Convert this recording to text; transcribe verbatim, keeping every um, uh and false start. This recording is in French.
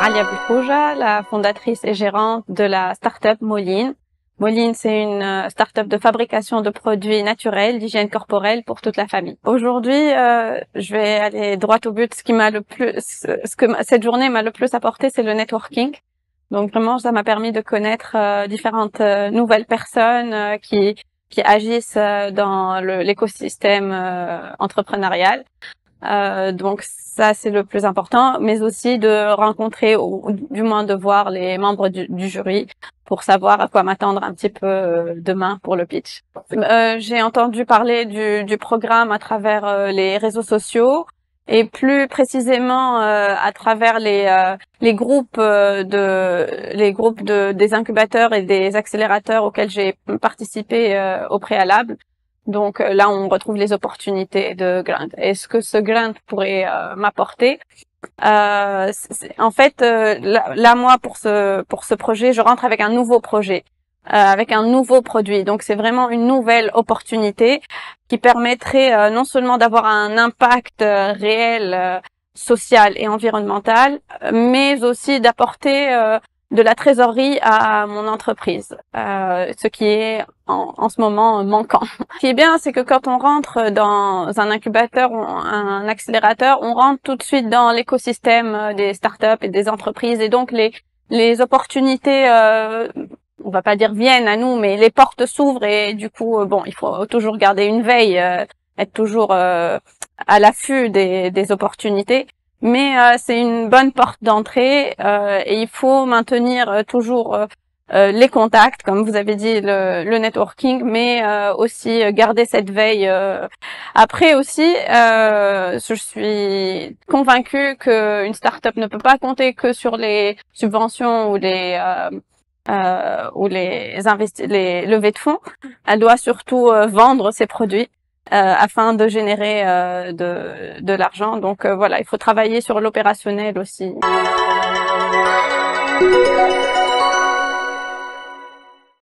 Alia Belkouja, la fondatrice et gérante de la start-up Moline. Moline, c'est une start-up de fabrication de produits naturels, d'hygiène corporelle pour toute la famille. Aujourd'hui, euh, je vais aller droit au but. Ce qui m'a le plus, ce que cette journée m'a le plus apporté, c'est le networking. Donc vraiment, ça m'a permis de connaître euh, différentes euh, nouvelles personnes euh, qui qui agissent euh, dans l'écosystème euh, entrepreneurial. Euh, donc ça, c'est le plus important, mais aussi de rencontrer ou du moins de voir les membres du, du jury pour savoir à quoi m'attendre un petit peu euh, demain pour le pitch. Euh, j'ai entendu parler du, du programme à travers euh, les réseaux sociaux et plus précisément euh, à travers les euh, les groupes euh, de les groupes de des incubateurs et des accélérateurs auxquels j'ai participé euh, au préalable. Donc là, on retrouve les opportunités de Grant. Est-ce que ce Grant pourrait euh, m'apporter? euh, En fait, euh, là, là, moi, pour ce pour ce projet, je rentre avec un nouveau projet, euh, avec un nouveau produit. Donc, c'est vraiment une nouvelle opportunité qui permettrait euh, non seulement d'avoir un impact euh, réel, euh, social et environnemental, mais aussi d'apporter euh, de la trésorerie à mon entreprise, euh, ce qui est en, en ce moment manquant. Ce qui est bien, c'est que quand on rentre dans un incubateur ou un accélérateur, on rentre tout de suite dans l'écosystème des startups et des entreprises, et donc les les opportunités, euh, on va pas dire viennent à nous, mais les portes s'ouvrent, et du coup, bon, il faut toujours garder une veille, euh, être toujours euh, à l'affût des, des opportunités. Mais euh, c'est une bonne porte d'entrée euh, et il faut maintenir euh, toujours euh, euh, les contacts, comme vous avez dit, le, le networking, mais euh, aussi garder cette veille. Euh. Après aussi, euh, je suis convaincue qu'une start-up ne peut pas compter que sur les subventions ou les euh, euh, ou les investi les levées de fonds. Elle doit surtout euh, vendre ses produits. Euh, afin de générer euh, de, de l'argent. Donc euh, voilà, il faut travailler sur l'opérationnel aussi.